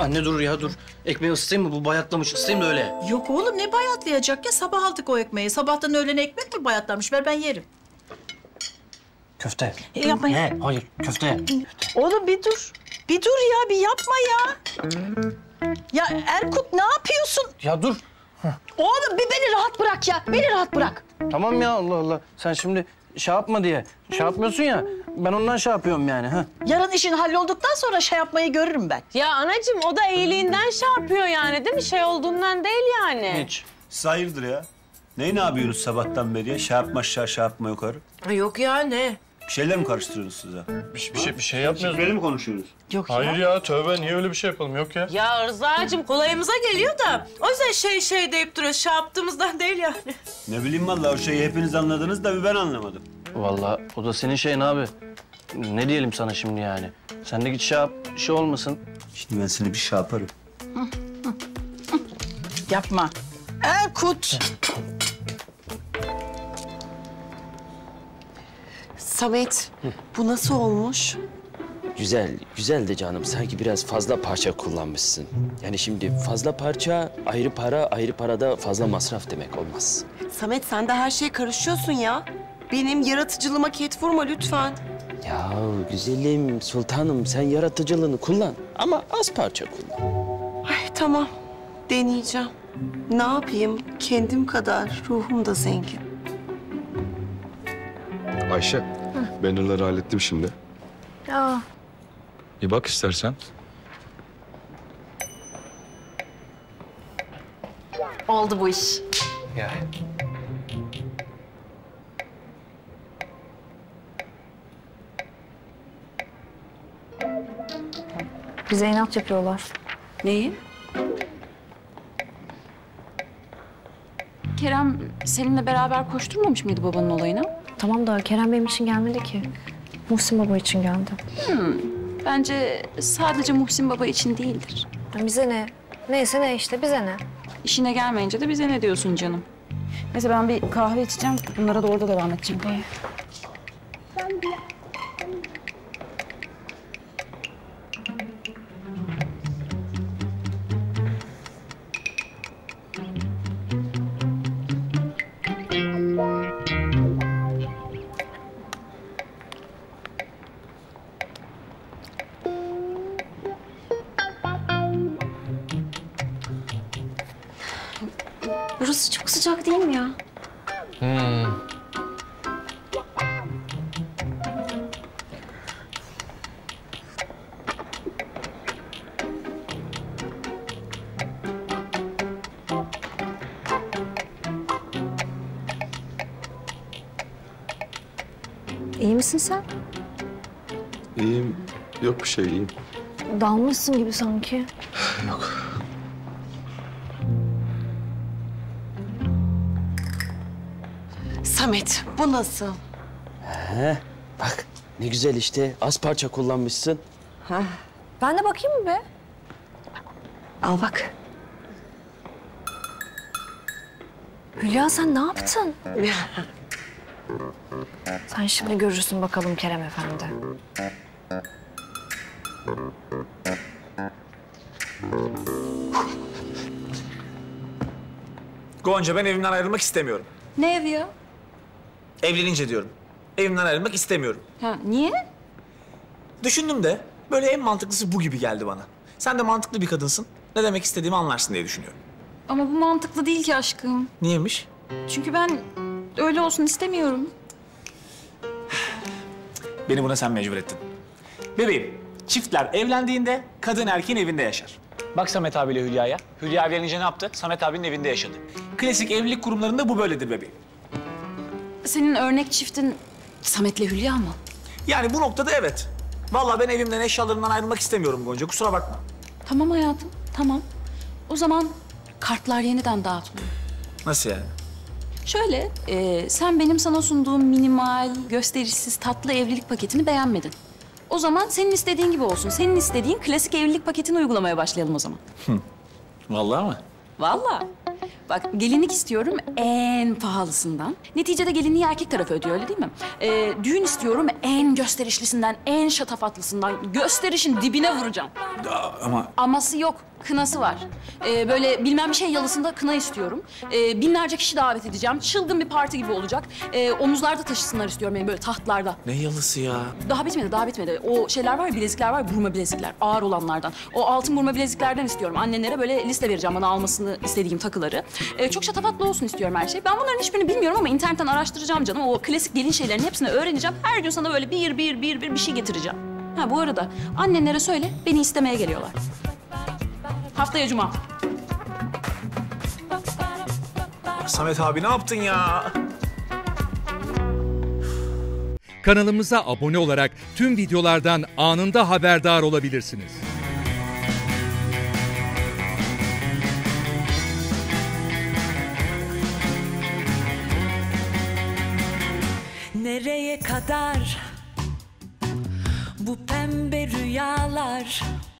Anne dur ya dur. Ekmeği ısıtayım mı? Bu bayatlamış. Isıtayım da öyle. Yok oğlum ne bayatlayacak ya? Sabah aldık o ekmeği. Sabahtan öğlene ekmek mi bayatlamış? Ver ben yerim. Köfte. Yapma ya. Ne? Hayır köfte. Oğlum bir dur. Bir dur ya, bir yapma ya. Ya Erkut ne yapıyorsun? Ya dur. Oğlum bir beni rahat bırak ya. Beni rahat bırak. Tamam ya Allah Allah. Sen şimdi şey yapma diye. Şey yapmıyorsun ya. Ben ondan şey yapıyorum yani. Ha. Yarın işin hallolduktan sonra şey yapmayı görürüm ben. Ya anacığım o da iyiliğinden şey yapıyor yani değil mi? Şey olduğundan değil yani. Hiç. Siz hayırdır ya? Ne yapıyorsunuz sabahtan beri ya? Şey yapma aşağı, şey yapma yukarı. Yok ya ne? Bir şeyler mi karıştırıyorsunuz size? Bir şey yapmıyoruz. Şifreli mi konuşuyoruz? Yok ya. Hayır ya tövbe niye öyle bir şey yapalım yok ya. Ya Rıza'cığım kolayımıza geliyor da o yüzden şey deyip duruyoruz. Şey yaptığımızdan değil yani. Ne bileyim vallahi o şeyi hepiniz anladınız da bir ben anlamadım. Vallahi o da senin şeyin abi. Ne diyelim sana şimdi yani? Sen de git şey yap, şey olmasın. Şimdi ben seni bir şey yaparım. Yapma. Erkut. Samet, bu nasıl olmuş? Güzel, güzel de canım. Sanki biraz fazla parça kullanmışsın. Yani şimdi fazla parça, ayrı parada fazla masraf demek olmaz. Samet sen de her şeye karışıyorsun ya. Benim yaratıcılığıma ket vurma lütfen. Ya güzelim, sultanım sen yaratıcılığını kullan ama az parça kullan. Ay tamam, deneyeceğim. Ne yapayım? Kendim kadar ruhum da zengin. Ayşe, bannerları hallettim şimdi. Aa, Bir bak istersen. oldu bu iş. Ya. Bize inat yapıyorlar. Neyi? Kerem seninle beraber koşturmamış mıydı babanın olayına? Tamam da Kerem benim için gelmedi ki. Muhsin baba için geldi. Bence sadece Muhsin baba için değildir. Ya bize ne? Neyse ne işte bize ne? İşine gelmeyince de bize ne diyorsun canım? Neyse ben bir kahve içeceğim. Bunlara da orada devam edeceğim. Burası çok sıcak değil mi ya? İyi misin sen? İyiyim. Yok bir şey iyiyim. Dalmışsın gibi sanki. Samet, bu nasıl? Bak ne güzel işte az parça kullanmışsın. Ben de bakayım mı be? Al bak. Hülya sen ne yaptın? Sen şimdi görürsün bakalım Kerem Efendi. Gonca ben evimden ayrılmak istemiyorum. Ne evi ya? Evlenince diyorum. Evimden ayrılmak istemiyorum. Ha, niye? Düşündüm de böyle en mantıklısı bu gibi geldi bana. Sen de mantıklı bir kadınsın. Ne demek istediğimi anlarsın diye düşünüyorum. Ama bu mantıklı değil ki aşkım. Niyeymiş? Çünkü ben öyle olsun istemiyorum. Beni buna sen mecbur ettin. Bebeğim, çiftler evlendiğinde kadın erkeğin evinde yaşar. Bak Samet abiyle Hülya'ya. Hülya evlenince ne yaptı? Samet abinin evinde yaşadı. Klasik evlilik kurumlarında bu böyledir bebeğim. Senin örnek çiftin Samet'le Hülya mı? Yani bu noktada evet. Vallahi ben evimden, eşyalarımdan ayrılmak istemiyorum Gonca. Kusura bakma. Tamam hayatım, tamam. O zaman kartlar yeniden dağıtılıyor. Nasıl yani? Şöyle, sen benim sana sunduğum minimal, gösterişsiz, tatlı evlilik paketini beğenmedin. O zaman senin istediğin gibi olsun. Senin istediğin klasik evlilik paketini uygulamaya başlayalım o zaman. Vallahi mı? Vallahi. Bak gelinlik istiyorum en pahalısından. Neticede gelinliği erkek tarafı ödüyor öyle değil mi? Düğün istiyorum en gösterişlisinden, en şatafatlısından. Gösterişin dibine vuracağım. Ama Aması yok, kınası var. Böyle bilmem bir şey yalısında kına istiyorum. Binlerce kişi davet edeceğim. Çılgın bir parti gibi olacak. Omuzlarda taşısınlar istiyorum beni böyle tahtlarda. ne yalısı ya? Daha bitmedi, daha bitmedi. O şeyler var ya, bilezikler var ya, burma bilezikler. Ağır olanlardan. O altın burma bileziklerden istiyorum. Annelere böyle liste vereceğim bana almasını istediğim takıları. Çok şatafatlı olsun istiyorum her şey. Ben bunların hiçbirini bilmiyorum ama internetten araştıracağım canım. O klasik gelin şeylerin hepsini öğreneceğim. Her gün sana böyle bir şey getireceğim. Ha bu arada annenlere söyle, beni istemeye geliyorlar. Haftaya cuma. Samet abi ne yaptın ya? Kanalımıza abone olarak tüm videolardan anında haberdar olabilirsiniz. Nereye kadar bu pembe rüyalar?